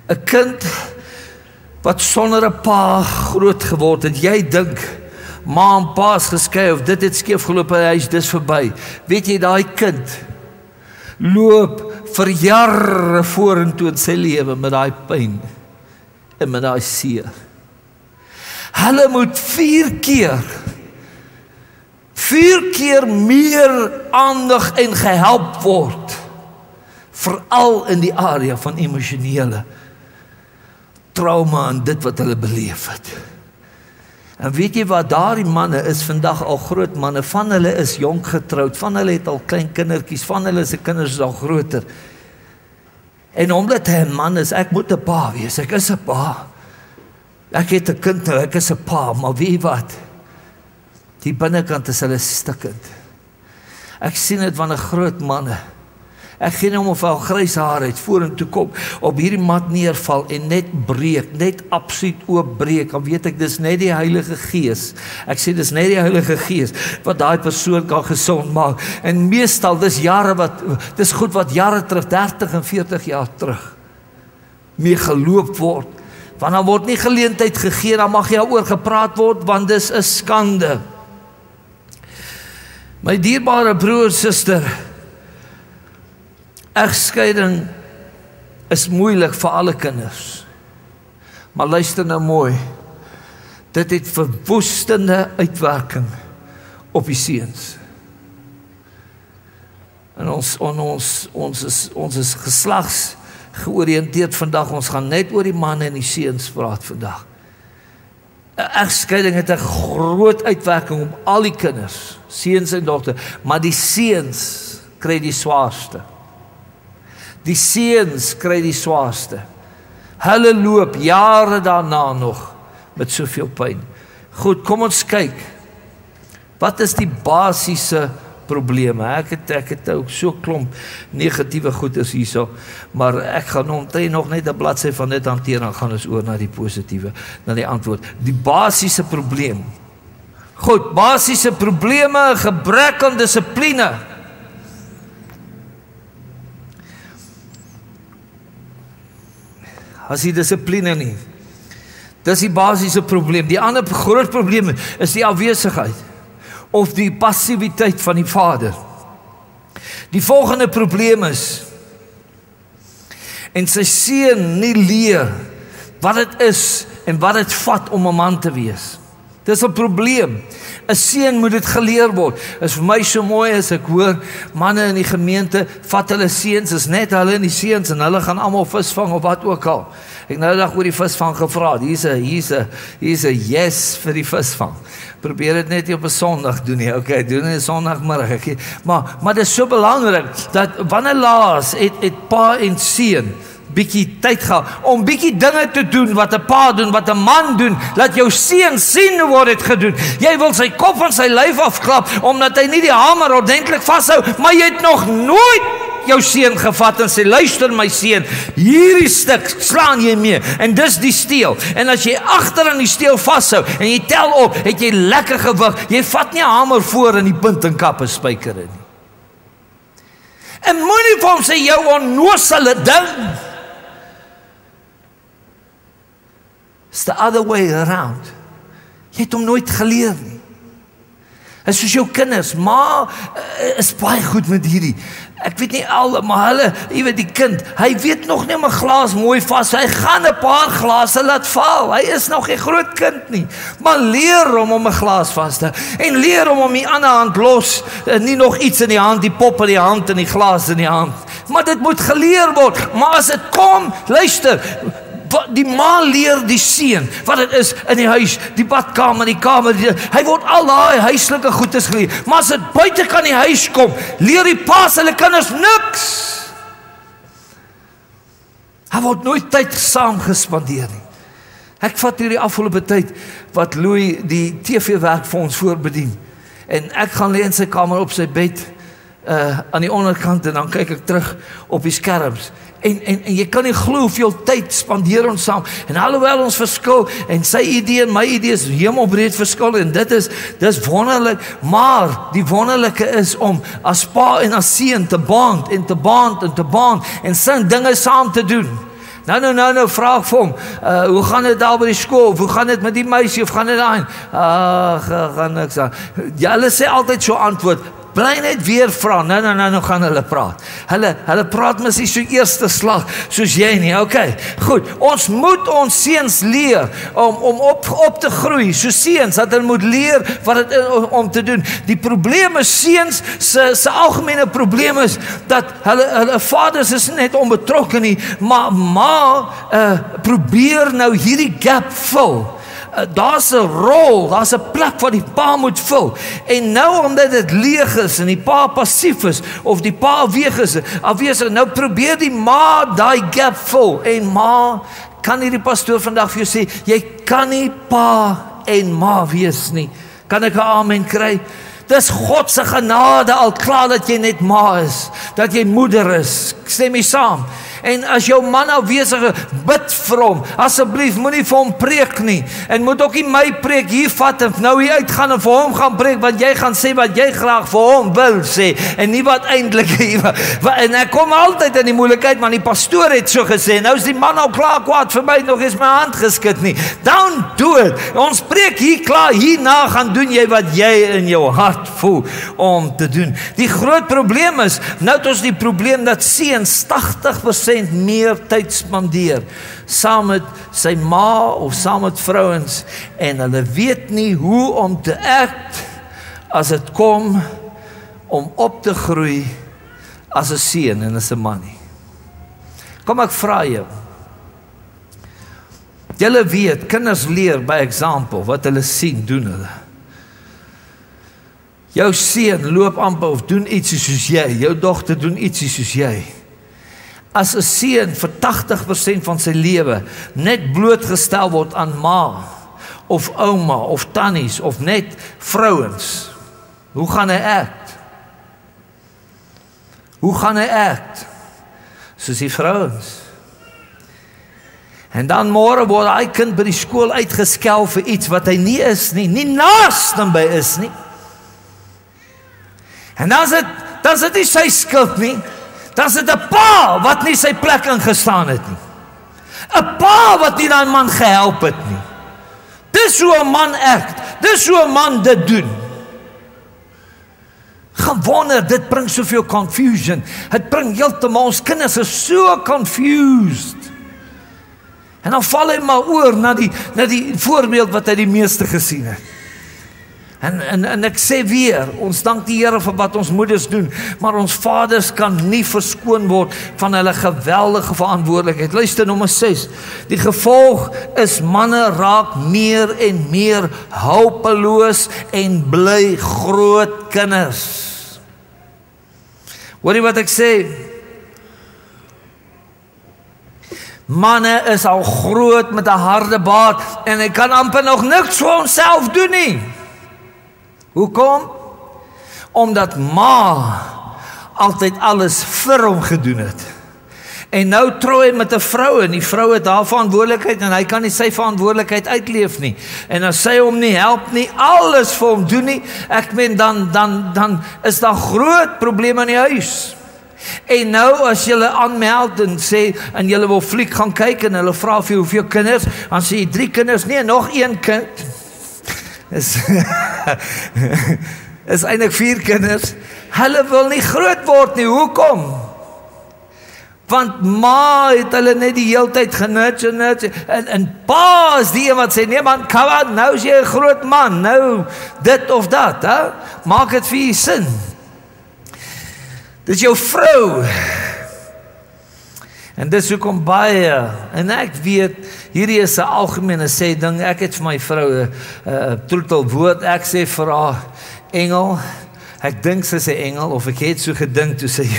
'n kind wat sonder 'n pa groot geword het, jy dink, ma en pa is geskei, of dit het skeef geloop en hy is dis verby. Weet jy, daai kind loop vir jare vorentoe in sy lewe met daai pyn en met daai seer. Hulle moet 4 keer meer aandag en gehelp word, veral in die area van emosionele trauma en dit wat hulle beleef het. En weet jy wat, daardie manne is vandag al groot manne, van hulle is jonk getroud, van hulle het al klein kindertjies, van hulle se kinders is al groter. En omdat hy 'n man is, ek moet 'n pa wees, ek is 'n pa. Ek het 'n kind nou, ek is 'n pa, maar weet jy wat? Die binnekant is hulle stikkend. Ek sien dit van 'n groot manne. Ek gee hom of hy al grys haar het, vorentoe kom, op hierdie mat neerval en net breek, net absoluut oopbreek, dan weet ek, dis net die Heilige Gees. Ek sê, dis net die Heilige Gees, wat daai persoon kan gesond maak. En meestal, dis goed wat jare terug, 30 en 40 jaar terug, mee geloop word. Want dan word nie geleentheid gegee, dan mag jy oor gepraat word, want dis 'n skande. My dierbare broer, suster, egskeiding is moeilik vir alle kinders. Maar luister nou mooi, dit het verwoestende uitwerking op die seuns. En ons is geslags georiënteerd vandag, ons gaan net oor die manne en die seuns praat vandag. Egskeiding het 'n groot uitwerking op al die kinders, seuns en dogters, maar die seuns kry die swaarste. Die seuns kry die swaarste. Hulle loop jare daarna nog met soveel pyn. Goed, kom ons kyk. Wat is die basiese probleme? Ek het ook so klomp negatiewe goeders hierso, maar ek gaan omtrent nog net 'n bladsy van dit hanteer, dan gaan ons oor na die positiewe, na die antwoord. Die basiese probleem. Goed, basiese probleme, gebrek aan dissipline. As die dissipline nie. Dis die basiese probleem. Die ander groot probleem is die afwesigheid of die passiwiteit van die vader. Die volgende probleem is, en sy seun nie leer wat dit is en wat dit vat om 'n man te wees. Dis 'n probleem. 'n Seun moet dit geleer word. Is vir my so mooi as ek hoor manne in die gemeente vat hulle seuns, is net hulle en die seuns en hulle gaan almal visvang of wat ook al. Ek nou dag oor die visvang gevra. Hier's 'n yes vir die visvang. Probeer dit net op 'n Sondag doen nie. Okay, doen dit 'n Sondagmiddag. Maar dit is so belangrik dat wanneer laas het pa en seun bietjie tyd gehad om bietjie dinge te doen wat 'n pa doen, wat 'n man doen, laat jou seun sien hoe word dit gedoen. Jy wil sy kop van sy lyf afklap omdat hy nie die hamer ordentlik vashou, maar jy het nog nooit jou seun gevat en sê, luister my seun, hierdie stuk slaan jy mee en dis die steel. En as jy agter aan die steel vashou en jy tel op, het jy lekker gewig. Jy vat nie 'n hamer voor in die punt en kap 'n spyker in nie. En moenie vir hom sê jou onnosele ding. It's the other way around. Jy het hom nooit geleer nie. En soos jou kinders, ma is baie goed met hierdie. Ek weet nie al, maar hulle, jy weet die kind, hy weet nog nie om 'n glas mooi vas, hy gaan 'n paar glase laat val. Hy is nog 'n groot kind nie. Maar leer hom om 'n glas vas te en leer hom om die ander hand los, nie nog iets in die hand, die pop in die hand en die glas in die hand. Maar dit moet geleer word. Maar as dit kom, luister, die ma leer die seun wat dit is in die huis, die badkamer, die kamer, hy word al daai huislike goedes geleer. Maar as dit buite kan die huis kom, leer die pa's hulle kinders niks. Hy word nooit tyd saam gespandeer nie. Ek vat hierdie afgelope tyd wat Louis die TV-werk vir ons voorbedien. En ek gaan lê in sy kamer op sy bed aan die onderkant en dan kyk ek terug op die skerms. En jy kan nie glo hoeveel tyd spandeer ons saam. En alhoewel ons verskil en sy idee en my idee is hemelbreed verskil en dis wonderlik, maar die wonderlike is om as pa en as seun te bond en sin dinge saam te doen. Nou, vra ek vir hom, hoe gaan dit daar by die skool, of hoe gaan dit met die meisie, of gaan dit daar? Gaan niks aan. Ja, hulle sê altyd so antwoord, bly net weer vra, nou gaan hulle praat. Hulle praat mis nie so eerste slag, soos jy nie, okay, goed, ons moet ons seuns leer, om op te groei, so seuns, dat hulle moet leer wat het om te doen. Die probleem is, seuns, se algemene probleem is, dat hulle vaders is net onbetrokke nie, maar probeer nou hierdie gap vul. Daar's 'n rol, daar's 'n plek wat die pa moet vul. En nou omdat dit leeg is en die pa passief is of die pa afwesig, nou probeer die ma daai gap vul. En ma, kan hierdie pastoor vandag vir jou sê, jy kan nie pa en ma wees nie. Kan ek 'n amen kry? Dis God se genade al klaar dat jy net ma is, dat jy moeder is. Stem jy saam? En as jou man afwesig is, bid vir hom. Asseblief, moenie vir hom preek nie. En moet ook nie my preek hier vat en nou hier uitgaan en vir hom gaan preek, want jy gaan sê wat jy graag vir hom wil sê, en nie wat eintlik en ek kom altyd in die moeilikheid, maar die pastoor het so gesê, nou is die man al klaar kwaad vir my, nog eens my hand geskit nie. Don't do it. Ons preek hier klaar, hierna gaan doen jy wat jy in jou hart voel om te doen. Die groot probleem is, nou het ons die probleem dat seuns 80% meer tyd spandeer saam met sy ma of saam met vrouens, en hulle weet nie hoe om te act as dit kom om op te groei as 'n seun en as 'n man nie. Kom ek vra jou. Julle weet, kinders leer by example, wat hulle sien, doen hulle. Jou seun loop amper of doen ietsie soos jy, jou dogter doen ietsie soos jy. As 'n seun vir 80% van sy lewe net blootgestel word aan ma, of ouma, of tannies, of net vrouens, hoe gaan hy act? Hoe gaan hy act? Soos die vrouens. En dan môre word hy kind by die skool uitgeskel vir iets wat hy nie is nie, nie naaste by is nie. En dan is dit nie sy skuld nie. Dan is dit 'n pa wat nie sy plek ingestaan het nie. 'n Pa wat nie daai man gehelp het nie. Dis hoe 'n man act. Dis hoe 'n man dit doen. Gewonder, dit bring soveel confusion. Het bring heeltemal, ons kinders is so confused. En dan val hy maar oor na die voorbeeld wat hy die meeste gesien het. En ek sê weer, ons dank die Here vir wat ons moeders doen, maar ons vaders kan nie verskoon word van hulle geweldige verantwoordelikheid. Luister, nommer 6. Die gevolg is manne raak meer en meer hulpeloos en bly groot kinders. Hoor jy wat ek sê? Manne is al groot met 'n harde baard en hy kan amper nog niks vir homself doen nie. Hoekom? Omdat ma altyd alles vir hom gedoen het. En nou trou hy met 'n vrou en die vrou het haar verantwoordelikheid en hy kan nie sy verantwoordelikheid uitleef nie. En as sy hom nie help nie, alles vir hom doen nie, ek meen dan is daar groot probleme in die huis. En nou as julle aanmeld en sê en julle wil fliek gaan kyk en hulle vra vir hoeveel kinders, dan sê jy 3 kinders, nee, nog 1 kind. Is eintlik 4 kinders. Hulle wil nie groot word nie. Hoekom? Want ma het hulle net die hele tyd genut en pa is die een wat sê, nee man, kom aan, nou is jy 'n groot man, nou dit of dat, hè? Maak dit vir jou sin. Dit is jou vrou. En dis hoekom baie, en ek weet, hierdie is 'n algemene sê ding, ek het vir my vrou 'n troetelwoord, ek sê vir haar, engel, ek dink sy sê engel, of ek het so gedink toe sy,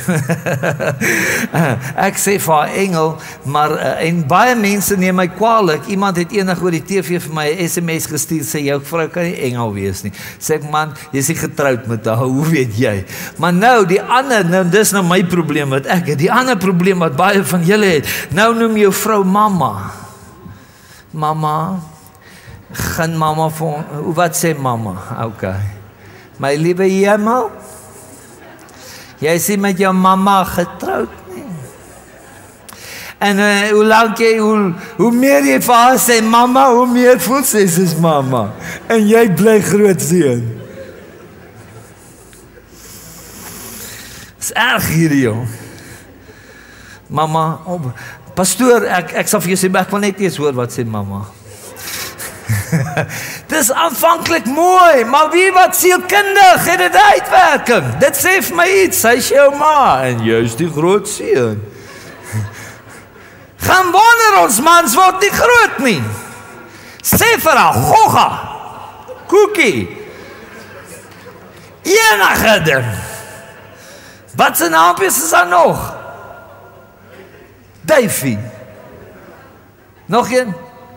ek sê vir haar engel, maar, en baie mense neem my kwaadlik, iemand het eendag oor die TV vir my 'n SMS gestuur, sê, jou vrou kan nie engel wees nie, sê ek, man, jy is nie getroud met haar, hoe weet jy, maar nou, die ander, nou, dis nou my probleem wat ek het, die ander probleem wat baie van julle het, nou noem jou vrou mama, gaan mama vir, wat sê mama, okay, my liewe hemel, jy is nie met jou mama getroud nie. En hoe lank jy, hoe meer jy vir haar sê, mama, hoe meer voel sy is mama. En jy bly groot seun. Dis erg hierdie jong. Mama, pastoor, ek sal vir jou sê, ek wil net eers hoor wat sê mama. Dis aanvanklik mooi, maar wie wat sielkundig het dit uitwerking. Dit sê vir my iets, sy is jou ma, en jy is die groot seun. Gaan wonder ons mans word nie groot nie. Sê vir haar, gogga, koekie, enige ding. Wat sy naampjes is daar nog? Davey. Nog een?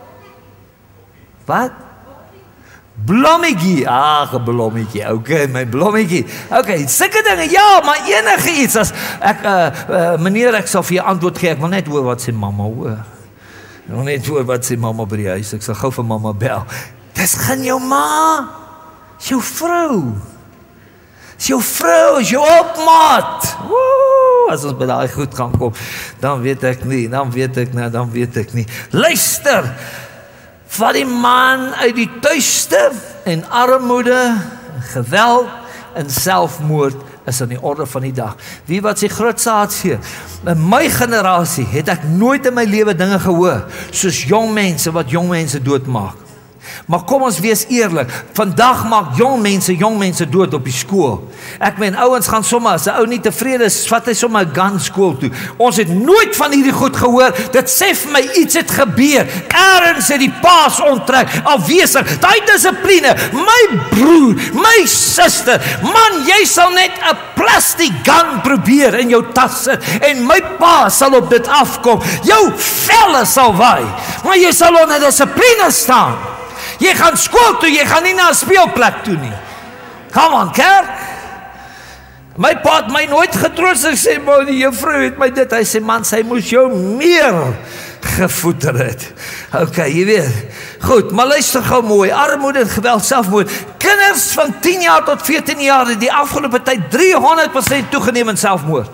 Wat? Blommetjie. Ag, 'n blommetjie. Okay, my blommetjie. Okay, sulke dinge. Ja, maar enige iets as ek meneer, ek sal vir jou antwoord gee. Ek wil net hoor wat sê mamma hoor. Ek wil net hoor wat sê mamma by die huis. Ek sal gou vir mamma bel. Dis gaan jou ma. Dis jou vrou. Dis jou vrou, is jou opmaat. Woe, as ons by daai goed gaan kom, dan weet ek nie, dan weet ek nie. Luister. Vat die man uit die tuiste en armoede, geweld en selfmoord is aan die orde van die dag. Wie wat sy grootste hartseer? In my generasie het ek nooit in my lewe dinge gehoor soos jong mense wat jong mense doodmaak. Maar kom ons wees eerlik, vandag maak jong mense dood op die skool. Ek meen, ouens gaan sommer, as 'n ou nie tevrede is, vat hy sommer 'n gun skool toe. Ons het nooit van hierdie goed gehoor, dit sê vir my iets het gebeur. Ergens het die paas onttrek, afwesig, daai dissipline, my broer, my suster, man, jy sal net 'n plastic gun probeer in jou tas sit, en my pa sal op dit afkom, jou velle sal waai, maar jy sal onder dissipline staan. Jy gaan skool toe, jy gaan nie na 'n speelplek toe nie. Come on, kerk. My pa het my nooit getroos, ek sê, maar die juffrou het my dit, hy sê, man, sy moes jou meer gevoeder het. Okay, jy weet. Goed, maar luister gou mooi, armoede en geweld, selfmoord. Kinders van 10 jaar tot 14 jaar het die afgelope tyd 300% toegeneem in selfmoord.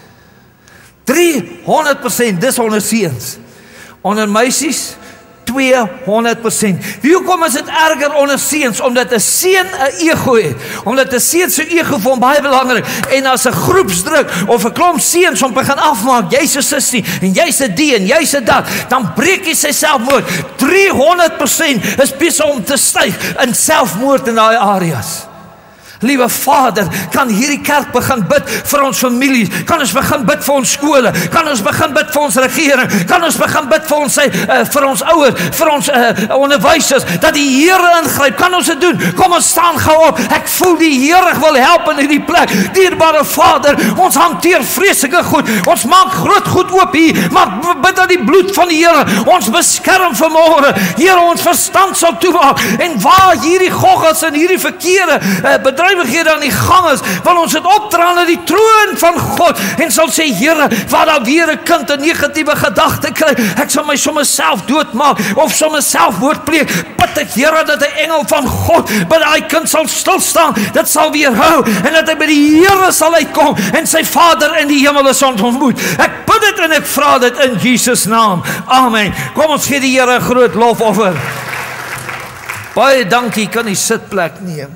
300%, dis onder seuns. Onder meisies 200%. Hoekom is dit erger onder seuns? Omdat 'n seun 'n ego het. Omdat 'n seun se ego vir hom baie belangrik. En as 'n groepsdruk of 'n klomp seuns hom begin afmaak, jy's 'n sussie en jy's 'n die en jy's 'n dat, dan breek hy sy selfmoord. 300% is besig om te styg in selfmoord in daai areas. Liewe Vader, kan hierdie kerk begin bid vir ons families, kan ons begin bid vir ons skole, kan ons begin bid vir ons regering, kan ons begin bid vir ons vir ons ouers, vir ons onderwysers, dat die Here ingryp, kan ons dit doen? Kom ons staan gou op, ek voel die Here wil help in hierdie plek. Dierbare Vader, ons hanteer vreeslike goed, ons maak groot goed oop hier, maar bid dat die bloed van die Here ons beskerm vanmôre. Here, ons verstand sal toemaak, en waar hierdie goggels en hierdie verkeerde bedrywighede aan die gang is, want ons het opdra na die troon van God, en sal sê, Here, waar daar weer 'n kind 'n negatiewe gedagte kry, ek sal my sommer self doodmaak, of sommer selfmoord pleeg, bid ek, Here, dat 'n engel van God by daai kind sal stilstaan, dit sal weerhou, en dat hy by die Here sal uitkom, en sy Vader in die hemel sal ontmoet. Ek bid dit en ek vra dit in Jesus naam. Amen. Kom ons gee die Here 'n groot lofoffer. Baie dankie, kan die sitplek neem.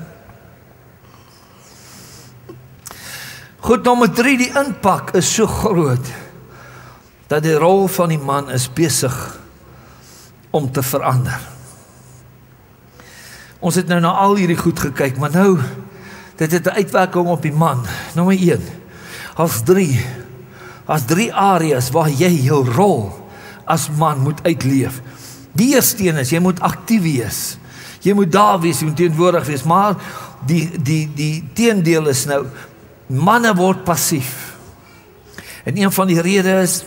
Goed, nommer 3, die impak is so groot, dat die rol van die man is besig om te verander. Ons het nou na al hierdie goed gekyk, maar nou, dit het 'n uitwerking op die man. Nommer 1, as drie areas waar jy jou rol as man moet uitleef. Die eerste een is, jy moet aktief wees. Jy moet daar wees, jy moet teenwoordig wees, maar die teendeel is nou, manne word passief. En een van die redes is,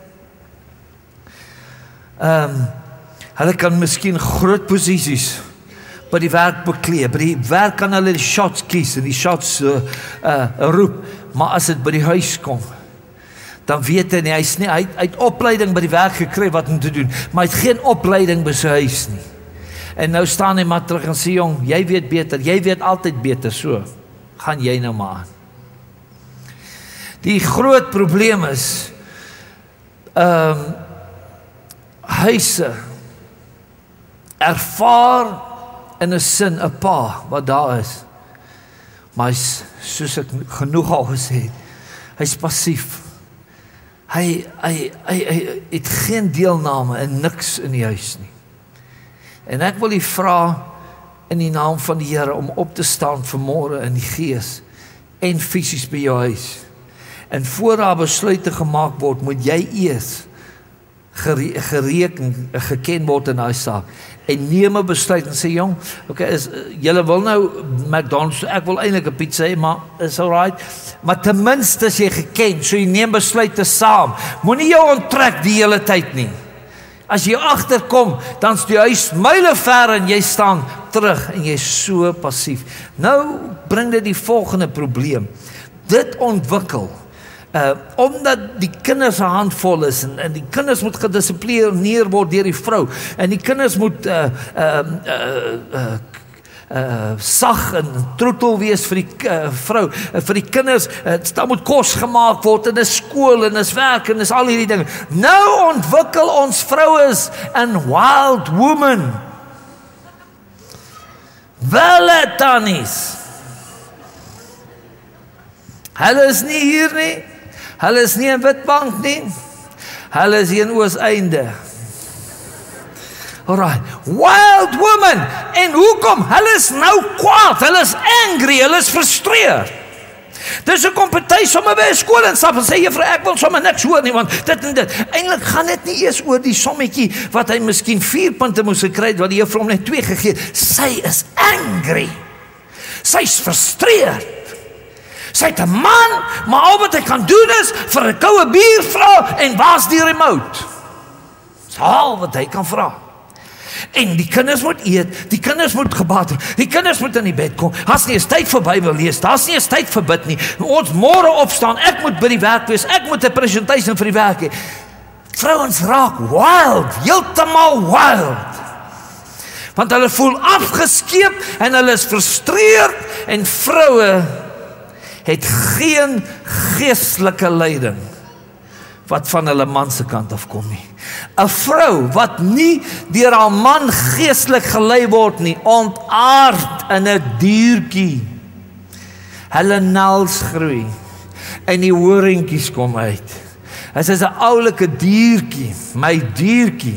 hulle kan miskien groot posisies by die werk beklee. By die werk kan hulle die shots kies en die shots roep, maar as dit by die huis kom, dan weet hy nie, hy het opleiding by die werk gekry wat om te doen, maar hy het geen opleiding by sy huis nie. En nou staan hy maar terug en sê, jong, jy weet beter, jy weet altyd beter, so gaan jy nou maar aan. Die groot probleem is, huise ervaar in 'n sin 'n pa wat daar is. Maar hy's, soos ek genoeg al gesê het, hy's passief. Hy het geen deelname in niks in die huis nie. En ek wil u vra in die naam van die Here om op te staan vanmôre in die gees en fisies by jou huis. En voor daar besluite gemaak word, moet jy eers geken word in daai saak. En neem 'n besluit en sê, jong, okay, julle wil nou McDonald's, ek wil eintlik 'n pizza hê, maar is alright. Maar ten minste is jy geken, so jy neem besluite saam. Moenie jou onttrek die hele tyd nie. As jy agterkom, dan is die huis myle ver en jy staan terug en jy is so passief. Nou bring dit die volgende probleem. Dit ontwikkel omdat die kinders 'n handvol is en die kinders moet gedissiplineer word deur die vrou en die kinders moet sag en troetel wees vir die vrou, vir die kinders, daar moet kos gemaak word en dis skool en dis werk en dis al hierdie dinge. Nou ontwikkel ons vroues in wild woman. Welle tannies. Hulle is nie hier nie. Hulle is nie in Witbank nie. Hulle is hier in Ooseinde. Alright, wild woman. En hoekom? Hulle is nou kwaad, hulle is angry, hulle is frustreerd. Dis 'n party sommer by 'n skool en stap en sê juffrou, ek wil sommer niks hoor nie, want dit en dit. Eintlik gaan dit nie eers oor die sommetjie wat hy miskien 4 punte moes gekry het, wat die juffrou hom net 2 gegee het. Sy is angry. Sy's frustreerd. Sy het 'n man, maar al wat hy kan doen is vir 'n koue bier vra en waar's die remote? Dis al wat hy kan vra. En die kinders moet eet, die kinders moet gebad word, die kinders moet in die bed kom. Daar's nie eens tyd vir Bybel lees, daar's nie eens tyd vir bid nie. Ons môre opstaan, ek moet by die werk wees, ek moet 'n presentasie vir die werk hê. Vrouens raak wild, heeltemal wild. Want hulle voel afgeskeep en hulle is frustreerd en vroue het geen geestelike leiding wat van hulle man se kant af kom nie. 'n Vrou wat nie deur haar man geestelik gelei word nie, ontaard in 'n diertjie. Hulle nels groei en die horingkies kom uit. Dit is 'n oulike diertjie, my diertjie.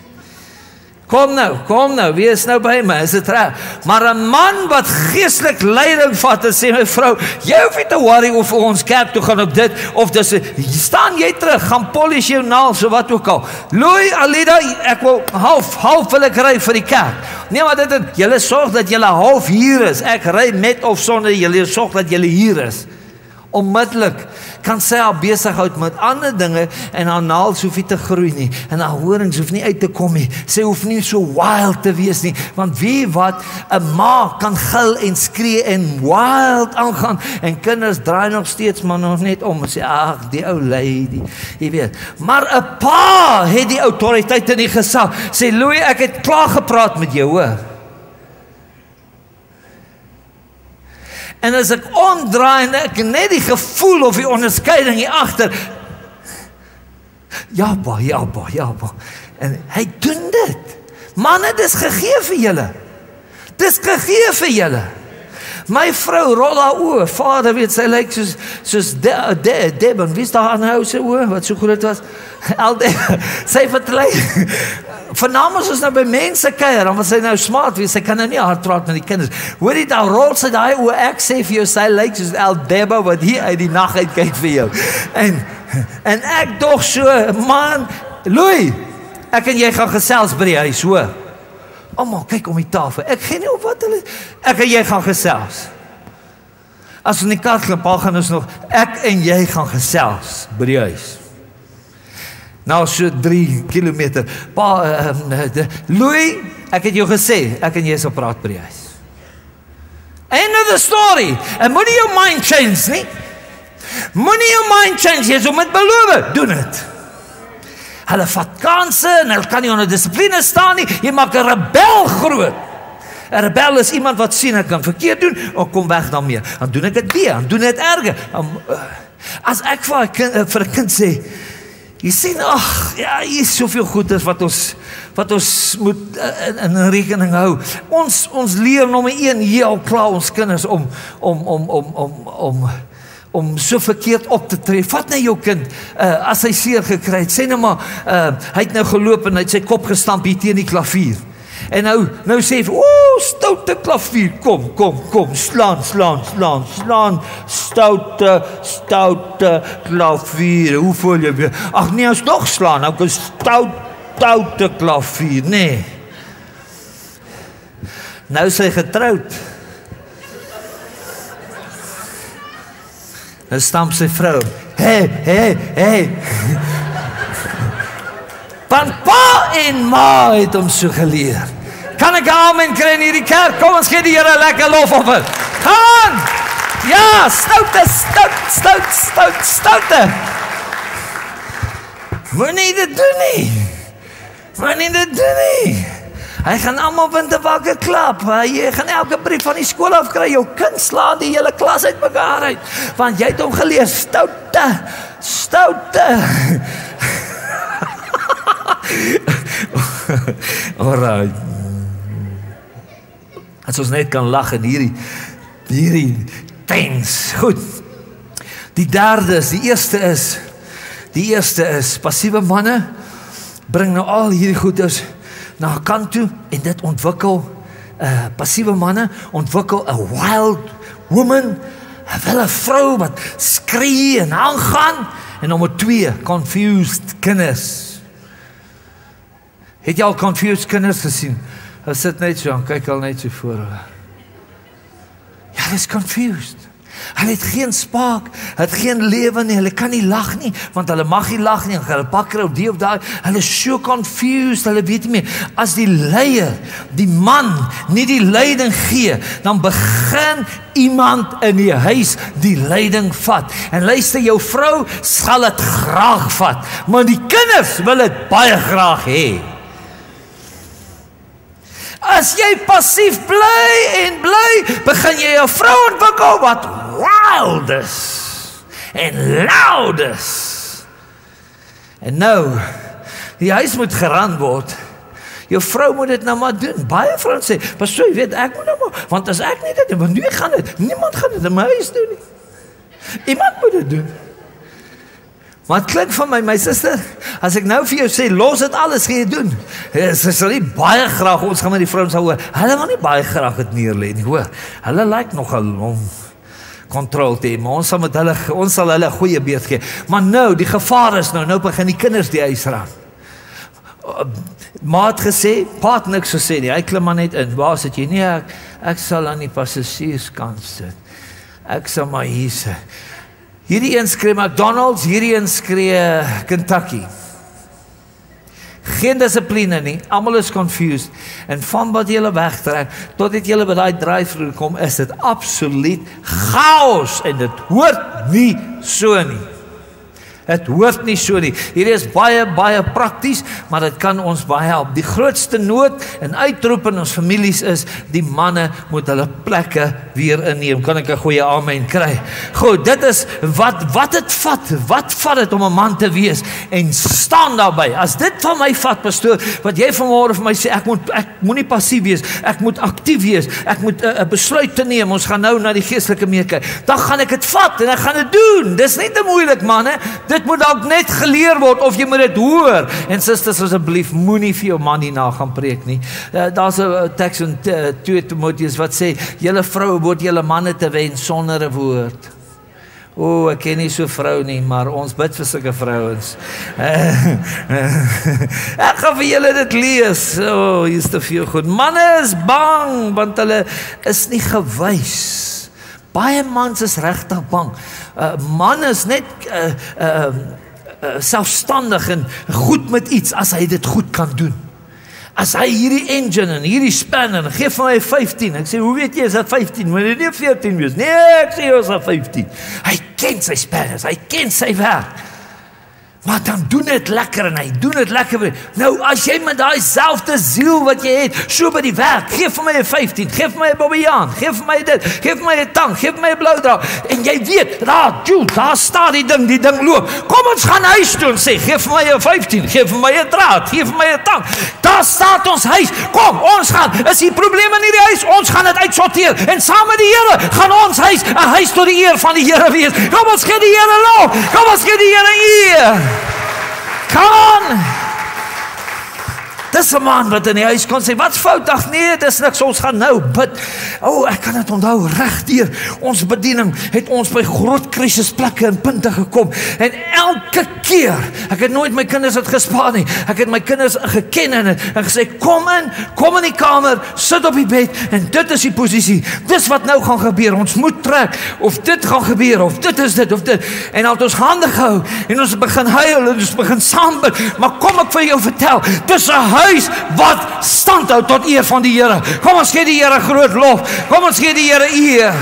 Kom nou, wie is nou by my? Is dit reg? Maar 'n man wat geestelik leiding vat en sê, my vrou, jy hoef nie te worry of ons kerk toe gaan op dit, of dis, staan jy terug, gaan polish jou naels, so wat ook al. Louis, Alida, ek wil half wil ek ry vir die kerk. Nee, maar julle sorg dat julle half hier is. Ek ry met of sonder, julle sorg dat julle hier is. Onmiddellik kan sy haar besig hou met ander dinge en haar naels hoef nie te groei nie en haar horings hoef nie uit te kom nie. Sy hoef nie so wild te wees nie, want wie wat 'n ma kan gil en skree en wild aangaan en kinders draai nog steeds maar nog net om en sê, ag, die ou lady, jy weet. Maar 'n pa het die autoriteit in die gesag. Sê, Louis, ek het klaar gepraat met jou, hoor. En as ek omdraai en ek net die gevoel of die onderskeiding hier agter. Ja, ba. En hy doen dit. Manne, dis gegee vir julle. Dis gegee vir julle. My vrou rol haar oë. Vader weet, sy lyk soos Deben. Wie is daar aan hou sy oë? Wat so groot was? Sy vertrek. Vanaand as ons nou by mense kuier, dan wil sy nou smart wees, sy kan nou nie hard praat met die kinders. Hoor jy, daar rol sy daai oë, ek sê vir jou, sy lyk soos Debo wat hier uit die nag uit kyk vir jou. En ek dog so, man, Louis, ek en jy gaan gesels by die huis, hoor. Almal kyk om die tafel. Ek gee nie op wat hulle. Ek en jy gaan gesels. As ons in die kar klim, gaan ons nog. Ek en jy gaan gesels by die huis. Nou so 3 kilometer. Louis, ek het jou gesê, ek en jy sal praat by die huis. End of the story. En moenie jou mind change nie. Moenie jou mind change. Jy so met beloof, doen dit. Hulle vat kanse en hulle kan nie onder dissipline staan nie. Jy maak 'n rebel groot. 'n Rebel is iemand wat sien ek kan verkeerd doen, of kom weg daarmee. Dan doen ek dit weer, dan doen ek dit erger. As ek vir 'n kind sê, Jy sien, ja, hier is soveel goeders wat ons moet in rekening hou. Ons leer nommer 1 hier al klaar ons kinders om so verkeerd op te tree. Vat nou jou kind, as hy seer gekry het, sê nou maar, hy het nou geloop en hy het sy kop gestamp hier teen die klavier. En nou sê hy, stoute klavier, kom, slaan, stoute klavier, hoe voel jy weer? Ag nee, ons nog slaan, ook 'n stoute klavier, nee. Nou is hy getroud. Nou stamp sy vrou, hey. Want pa en ma het hom so geleer. Kan ek amen kry in hierdie kerk? Kom ons gee die Here lekker lof op het. Gaan! Ja, stoute. Moenie dit doen nie. Hy gaan almal winde wakker klap. Jy gaan elke brief van die skool af kry. Jou kind slaan die hele klas uit mekaar uit. Want jy het hom geleer, stoute. Alright. As ons net kan lag in hierdie tens. Goed. Die eerste is passiewe manne bring nou al hierdie goeders na 'n kant toe en dit ontwikkel passiewe manne ontwikkel 'n wild woman, 'n vrou wat skree en aangaan. En nommer 2, confused kinders. Het jy al confused kinders gesien? Hulle sit net so en kyk al net so voor hulle. Ja, hulle is confused. Hulle het geen spaak, hulle het geen lewe nie, hulle kan nie lag nie, want hulle mag nie lag nie, hulle pak op die of daai, hulle is so confused, hulle weet nie meer. As die leier, die man, nie die leiding gee, dan begin iemand in die huis die leiding vat. En luister, jou vrou sal dit graag vat, maar die kinders wil dit baie graag hê. As jy passief bly, begin jy 'n vrou ontwikkel wat wild is en loud is. En nou, die huis moet geran word. Jou vrou moet dit nou maar doen. Baie vrouens sê, "Pastoor, jy weet, ek moet nou maar, want as ek nie dit doen, want nu gaan dit, niemand gaan dit in my huis doen nie. Iemand moet dit doen." Maar het klink van my suster, as ek nou vir jou sê, los dit alles, gaan jy doen. Sy sal nie baie graag, ons gaan met die vrouens hoor, hulle wil nie baie graag het neerlê nie, hoor. Hulle like nogal om kontrol te hê, maar ons sal hulle 'n goeie beet gee. Maar nou, die gevaar is nou begin die kinders die huis raak. Ma het gesê, pa het niks gesê nie, hy klim maar net in. Waar sit jy? Nee, ek sal aan die passasierskant sit. Ek sal maar hier sit. Hierdie een skree McDonald's, hierdie een skree Kentucky. Geen dissipline nie, almal is confused. En van wat julle wegtrek, tot dit julle by daai drive-thru kom, is dit absoluut chaos. En dit hoort nie so nie. Het hoort nie so nie. Hierdie is baie prakties, maar dit kan ons baie help. Die grootste nood en uitroep in ons families is, die manne moet hulle plekke weer inneem. Kan ek 'n goeie amen kry? Goed, dit is wat dit vat. Wat vat dit om 'n man te wees? En staan daarby. As dit van my vat, pastoor, wat jy vanmôre vir my sê, ek moet nie passief wees, ek moet aktief wees, ek moet 'n besluit te neem. Ons gaan nou na die geestelike meer kyk. Dan gaan ek dit vat en ek gaan dit doen. Dis nie te moeilik, manne. Dit moet dalk net geleer word of jy moet dit hoor. En susters, asseblief, moenie vir jou man hierna gaan preek nie. Daar's 'n teks in 2 Timoteus wat sê, julle vroue moet julle manne te wen sonder 'n woord. Ek ken nie so vrou nie, maar ons bid vir sulke vrouens. Ek gaan vir julle dit lees. Hier's te veel goed. Manne is bang, want hulle is nie gewys. Baie mans is regtig bang. Man is net selfstandig en goed met iets as hy dit goed kan doen. As hy hierdie engine en hierdie span en geef vir my 15. Ek sê, hoe weet jy is hy 15? Moet hy nie 14 wees? Nee, ek sê hy is 15. Hy ken sy spanners, hy ken sy werk. Maar dan doen dit lekker en hy doen dit lekker. Nou, as jy met daai selfde ziel wat jy het, so by die werk, geef vir my 'n 15, geef vir my 'n bobbejaan, geef vir my dit, geef vir my 'n tang, geef vir my 'n blou draad, en jy weet, daar staan die ding loop. Kom ons gaan huis toe en sê, geef vir my 'n 15, geef vir my 'n draad, geef vir my 'n tang. Daar staat ons huis. Kom, ons gaan. Is die probleme in hierdie huis? Ons gaan dit uitsorteer. En saam met die Here gaan ons huis 'n huis tot die eer van die Here wees. Kom ons gee die Here lof. Kom ons gee die Here eer. Come on! Dis 'n man wat in die huis kon sê, wat's fout? Ag nee, dis niks, ons gaan nou bid. Ek kan dit onthou, regdeur ons bediening het ons by groot krisisplekke en punte gekom. En elke keer, ek het nooit my kinders het gespaar nie. Ek het my kinders geken en gesê, kom in die kamer, sit op die bed, en dit is die posisie. Dis wat nou gaan gebeur. Ons moet trek, of dit gaan gebeur, of dit is dit, of dit. En al het ons hande gehou, en ons begin huil, en ons begin saam bid. Maar kom ek vir jou vertel, dis 'n huis wat stand hou tot eer van die Here. Kom ons gee die Here groot lof. Kom ons gee die Here eer.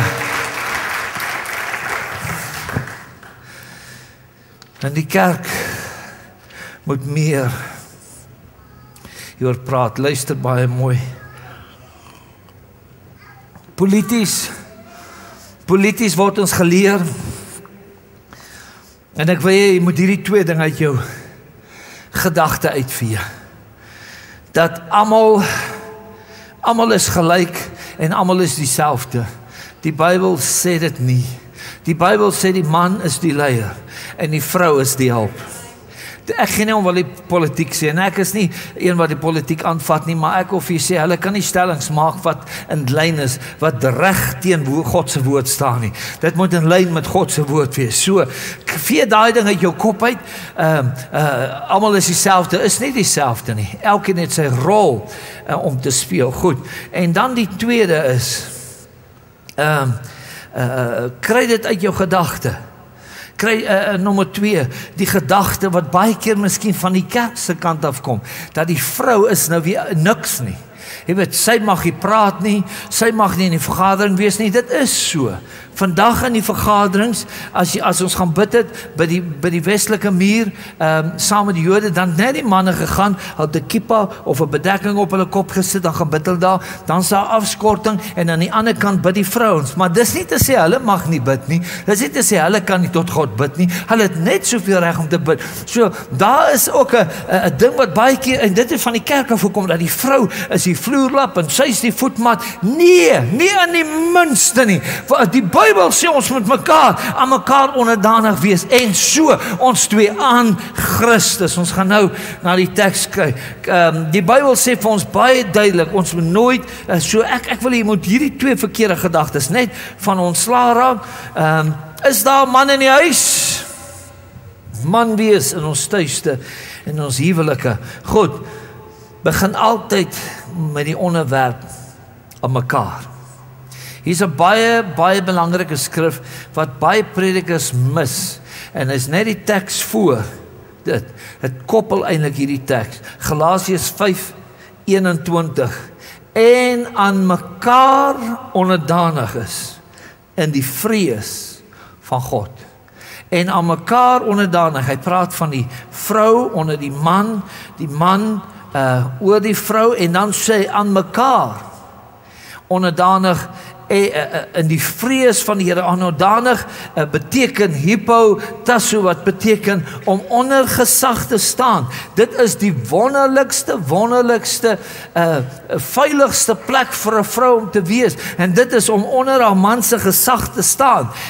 En die kerk moet meer hieroor praat. Luister baie mooi. Polities word ons geleer. En ek wil jy moet hierdie twee dinge uit jou gedagte uitvee. Dat almal is gelyk en almal is dieselfde. Die Bybel sê dit nie. Die Bybel sê die man is die leier en die vrou is die hulp. Ek gee nie om wat die politiek sê, en ek is nie een wat die politiek aanvat nie, maar ek of jy sê, hulle kan nie stellings maak wat in lyn is, wat reg teen God se woord staan nie. Dit moet in lyn met God se woord wees. So, vee daai ding uit jou kop uit, almal is dieselfde, is nie dieselfde nie. Elkeen het sy rol om te speel. Goed, en dan die tweede is, kry dit uit jou gedagte. Kry nommer 2, die gedagte wat baie keer miskien van die kerk se kant af kom, dat die vrou is nou weer niks nie. Jy weet, sy mag nie praat nie, sy mag nie in die vergadering wees nie, dit is so. Vandag in die vergaderings, as ons gaan bid het, by die westelike muur, saam met die Jode, dan net die manne gegaan, het 'n kippa of 'n bedekking op hulle kop gesit, dan gaan bid hulle daar, dan is daar afskorting, en aan die ander kant bid die vrouens. Maar dis nie te sê, hulle mag nie bid nie, dis nie te sê, hulle kan nie tot God bid nie, hulle het net soveel reg om te bid. So, daar is ook 'n ding wat baie keer, en dit het van die kerk af gekom, dat die vrou is die vloerlap, en sy is die voetmat. Nee, nie in die minste nie. Die Bybel sê ons moet aan mekaar onderdanig wees, en so ons twee aan Christus. Ons gaan nou na die teks kyk. Die Bybel sê vir ons baie duidelik, ons moet nooit, so ek wil jy moet hierdie twee verkeerde gedagtes net van ontslaa raak. Is daar 'n man in die huis? Man wees in ons tuiste, in ons huwelike. Goed, begin altyd met die onderwerp aan mekaar. Hier's 'n baie belangrike skrif wat baie predikers mis, en is net die teks voor dit. Het koppel eintlik hierdie teks. Galasiërs 5:21. En aan mekaar onderdanig is in die vrees van God. En aan mekaar onderdanig. Hy praat van die vrou onder die man oor die vrou, en dan sê aan mekaar onderdanig in die vrees van die Here. Onderdanig beteken hypotasso, wat beteken om onder gesag te staan. Dit is die wonderlikste veiligste plek vir 'n vrou om te wees, en dit is om onder haar man se gesag te staan.